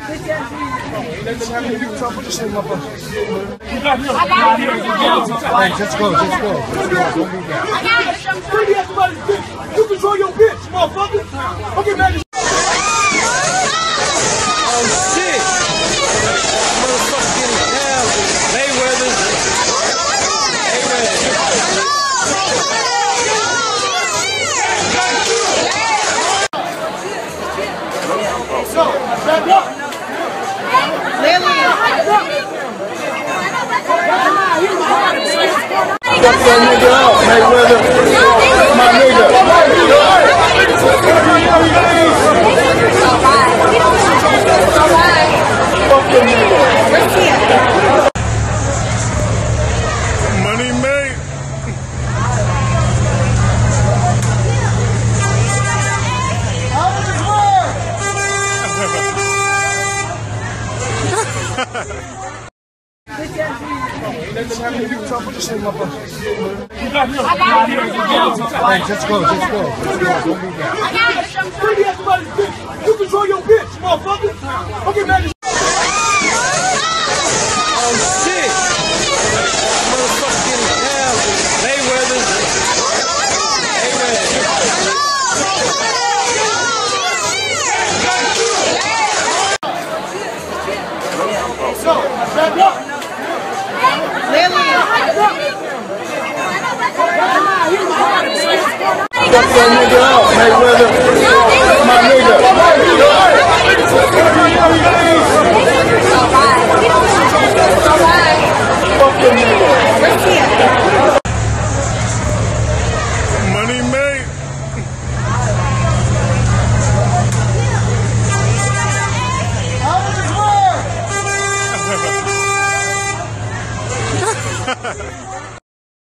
Just go. You control your bitch, motherfucker. Okay, man. Oh shit! Motherfucker getting down. Mayweather. Back up. Fuck that nigga out, Mayweather. My nigga. Fuck that nigga. Money made. Just go. You control your bitch, motherfucker. Okay, man. Oh shit! Motherfucker getting down. Mayweather. Back up. Fuck that nigga out, Mayweather. My nigga. Fuck that nigga. Money made.